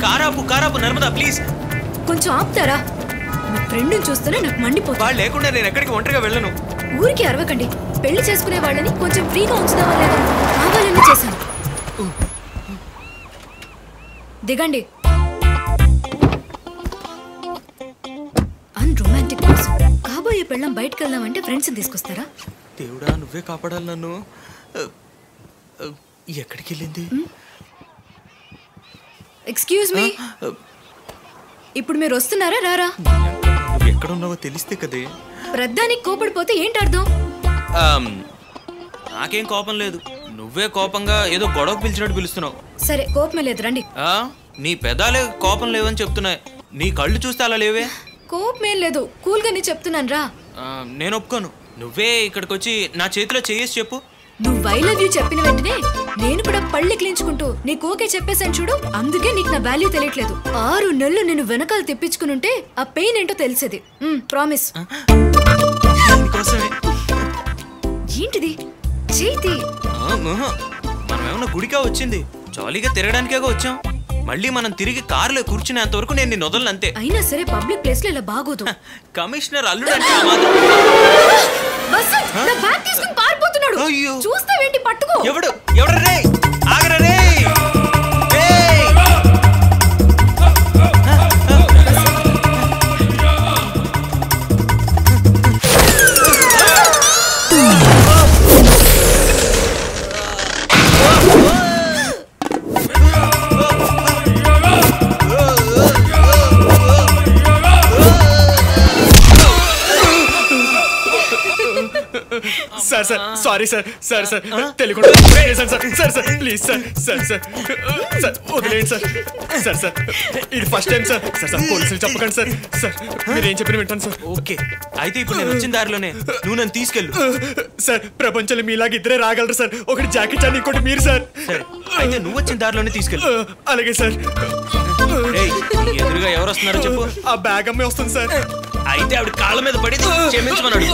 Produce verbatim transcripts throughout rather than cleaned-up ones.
కారాపు కారాపు Narmada please కొంచెం ఆపుతారా? మీ ఫ్రెండ్ని చూస్తేనే నాకు మండిపోతుంది. వాళ్ళు లేకుండా నేను ఎక్కడికి ఒంటరిగా వెళ్ళను. ఊరికి అరవకండి. పెళ్లి చేసుకునే వాళ్ళని కొంచెం ఫ్రీగా ఉంచుదామా లేదా కావాలని చేశాను. దిగండి. అన్ రొమాంటిక్ కాబోయే పెళ్ళం బయటకు వెళ్దామంటే ఫ్రెండ్స్ తీసుకొస్తారా? దేవుడా నువ్వే కాపాడాలి నన్ను. ఎక్కడికి వెళ్ళింది? ఎక్స్క్యూజ్ మీ, ఇప్పుడు మీరు వస్తున్నారా రారా? నువ్వు ఎక్కడ ఉన్నావో తెలిస్తే కదే. ప్రద్దానికి కోపడిపోతే ఏంటి అర్థం? నాకేం కోపం లేదు, నువ్వే కోపంగా ఏదో గొడవ పిలిచినట్టు పిలుస్తున్నావు. సరే కోపమే లేదు రండి. నీ పెదాలే కోపం లేవని చెప్తున్నాయి, నీ కళ్ళు చూస్తే అలా లేవే. కోపమేం లేదు, కూల్గా నీ చెప్తున్నాను రా. నేను ఒప్పుకోను. నువ్వే ఇక్కడికి వచ్చి నా చేతిలో చేసి చెప్పు. నువ్వు ఐ లవ్ యూ చెప్పిన వెంటనే నేను కూడా పళ్ళు క్లించుకుంటూ నీకు ఓకే చెప్పేశాను చూడు. అందుకే నీకు నా వాల్యూ తెలియట్లేదు. ఆరు నెలలు నేను వెనకాల తెప్పించుకుని ఉంటే ఆ పెయిన్ ఏంటో తెలిసేది. ప్రామిస్. ఏంటిది చేతి? మనం ఏమన్నా గుడికా వచ్చింది? జాలీగా తిరగడానికేగా వచ్చాం. మళ్ళీ మనం తిరిగి కారులో కూర్చునేంత వరకు నేను నిన్ను వదలను అంతే. అయినా సరే పబ్లిక్ ప్లేస్ లో ఇలా బాగోదు. కమిషనర్ అల్లుడు అంటే పారిపోతున్నాడు. చూస్తావేంటి? పట్టుకో. ఎవడు ఎవడు రే? ఆగరా రే. Sir sir sorry sir sir sir తెలియకుండా sir sir sir please sir sir sir sir వదిలేండి సార్ సార్ సార్ ఇది first time sir sir sir పోలీసులు చెప్పకండి సార్ సార్ మీరేం చెప్పిన వింటాను సార్. ఓకే అయితే ఇప్పుడు నేను వచ్చిన దారిలోనే నువ్వు నన్ను తీసుకెళ్ళు. సార్ ప్రపంచంలో మీలాగా ఇద్దరే రాగలరు సార్. ఒకటి జాకీ చాన్, ఇంకోటి మీరు సార్. సరే అయితే నువ్వు వచ్చిన దారిలోనే తీసుకెళ్ళు. అలాగే సార్. ఎదురుగా ఎవరు వస్తున్నారో చెప్పు. ఆ బ్యాగ్ అమ్మే వస్తుంది సార్. అయితే ఆవిడ కాళ్ళ మీద పడి క్షమించమన్నాడు.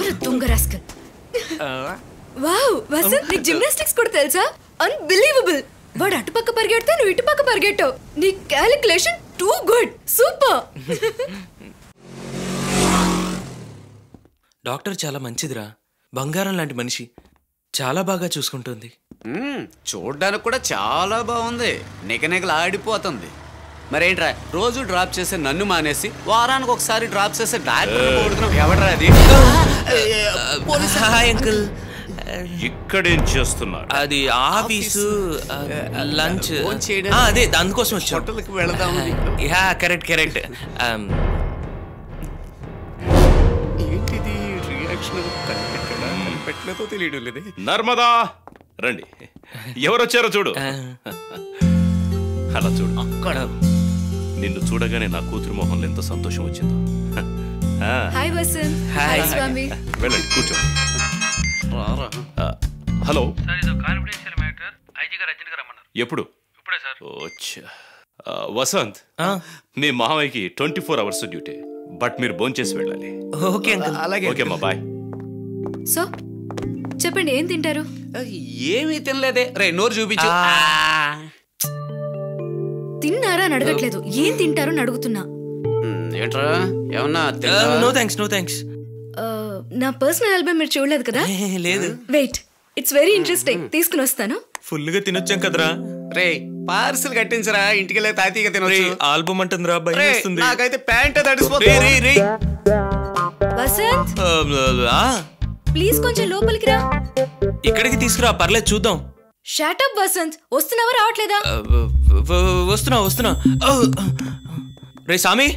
వావ్ వసంత్, నీకు జిమ్నాస్టిక్స్ కూడా తెలుసా? అన్బిలీవబుల్. వాడు అటుపక్క పరిగెడితే నువ్వు ఇటుపక్క పరిగెట్టావు. నీ calculation too good. Super. Doctor చాలా మంచిదిరా, బంగారం లాంటి మనిషి, చాలా బాగా చూసుకుంటుంది. చూడ్డానికి కూడా చాలా బాగుంది. నిగనిగలు ఆడిపోతుంది. మరేంట్రా రోజు డ్రాప్ చేసే నన్ను మానేసి వారానికి ఒకసారి డ్రాప్ చేసే డాక్టర్ ఎవడరా అది? Hi uncle. ఇక్కడేం చేస్తున్నారు? అది ఆఫీసు లంచ్ అదే అందుకోసం వచ్చి హోటల్కి వెళదాం. Yeah correct correct. ఏంటిది రియాక్షన్? కనిపెట్టలేదో తెలియడం లేదు. నర్మదా రండి, ఎవరొచ్చారో చూడు. అలా చూడు. అక్కడ నిన్ను చూడగానే నా కూతురు మొహంలో ఎంత సంతోషం వచ్చిందో. హాయ్ వసంత్. హాయ్ స్వామి. వెళ్ళండి కూర్చోండి. హలో ఎప్పుడు? వసంత్, మీ మామయ్యకి twenty four hours duty, but మీరు భోంచేసి వెళ్ళాలి. Okay uncle. అలాగే. ఓకే అమ్మా, బాయ్. సో చెప్పండి ఏం తింటారు? ఏమీ తినలేదే. రే నోరు చూపించు. తిన్నారా అని అడగట్లేదు, ఏం తింటారు అని అడుగుతున్నా. ఏంట్రా ఏమన్నా? No thanks no thanks. నా పర్సనల్ ఆల్బమ్ మీరు చూడలేదు కదా? లేదు. Wait, it's very interesting. తీసుకుని వస్తాను. ఫుల్ గా తినొచ్చాం కదరా. రే పార్సల్ కట్టించరా, ఇంటికి వెళ్ళే తాతీగా తినొచ్చు. ఆల్బమ్ అంటుందిరా, భయం వేస్తుంది. నాకైతే ప్యాంట్ తడిసిపోతుంది. వసంత్ ప్లీజ్ కొంచెం లోపలికి రా. ఇక్కడికి తీసుకురా, పర్లేదు చూద్దాం. Shut up Vasant. వస్తున్నావా రావట్లేదా? వస్తున్నా వస్తున్నా. రే సామి,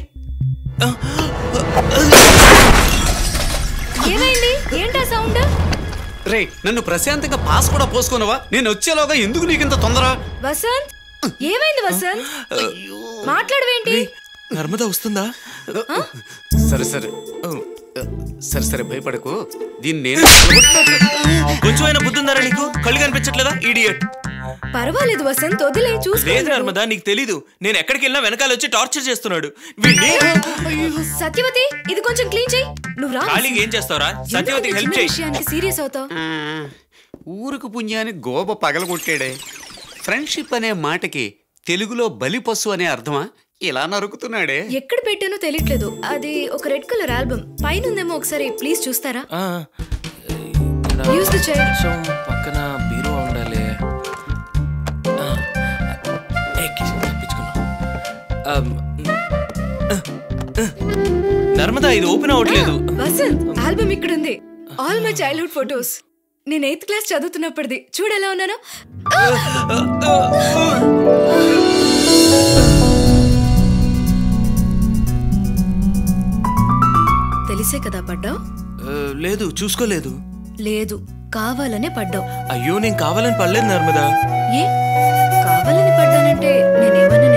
ఏమైంది? ఏంటా సౌండ్? రే నన్ను ప్రశాంతంగా పాస్ కూడా పోసుకున్నావా? నేను వచ్చేలోగా ఎందుకు నీకింత తొందర? వసంత్ ఏమైంది? వసంత్ మాట్లాడవేంటి? నర్మదా వస్తుందా? సరే సరే సరే సరే భయపడకు. దీన్ని నేను కొంచెమైనా బుద్ధి ఉందారా నీకు? కళ్ళు కనిపించట్లేదా ఇడియట్? పర్వాలేదు వసంత్, వదిలే చూసుకో. లేదు నర్మదా, నీకు తెలీదు. నేను ఎక్కడికి వెళ్ళినా వెనకాల వచ్చి టార్చర్ చేస్తున్నాడు. సత్యవతి ఇది కొంచెం క్లీన్ చేయి. నువ్వు రా. ఖాళీగా ఏం చేస్తావురా? సత్యవతికి హెల్ప్ చేయి. విషయానికి సీరియస్ అవుతావు. ఊరుకు పుణ్యాన్ని గోప పగలగొట్టాడే. ఫ్రెండ్షిప్ అనే మాటకి తెలుగులో బలి పశు అనే అర్థమా? ఇలా నరుకుతున్నాడే. ఎక్కడ పెట్టానో తెలియట్లేదు. అది ఒక రెడ్ కలర్ ఆల్బమ్ పైన ఉందేమో, ఒకసారి ప్లీజ్ చూస్తారా? ఆ, Use the chair. సో పక్కన బీరో ఉండాలి. ఆ, ఏ, కిచెన్ తప్పించుకున్నాం. ఆమ్, నర్మదా, ఇది ఓపెన్ అవ్వట్లేదు. వసంత్, ఆల్బమ్ ఇక్కడ ఉంది. All my childhood photos. నేను ఎయిత్ క్లాస్ చదువుతున్నప్పటిది. చూడు ఎలా ఉన్నాను. తెలిసే కదా పడ్డావు? లేదు, చూసుకోలేదు. లేదు, కావాలనే పడ్డావు. అయ్యో, నేను కావాలని పడలేదు నర్మదా. ఏ కావాలని పడ్డానంటే నేనేమన్నా